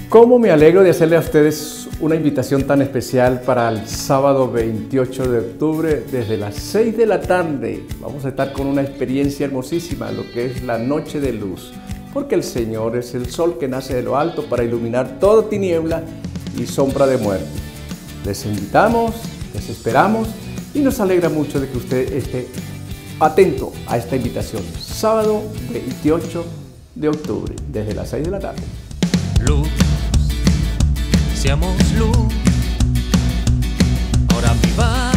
¿Cómo me alegro de hacerle a ustedes una invitación tan especial para el sábado 28 de octubre desde las 6 de la tarde? Vamos a estar con una experiencia hermosísima, lo que es la noche de luz, porque el Señor es el sol que nace de lo alto para iluminar toda tiniebla y sombra de muerte. Les invitamos, les esperamos y nos alegra mucho de que usted esté atento a esta invitación. Sábado 28 de octubre desde las 6 de la tarde. Luz, seamos luz, ahora viva.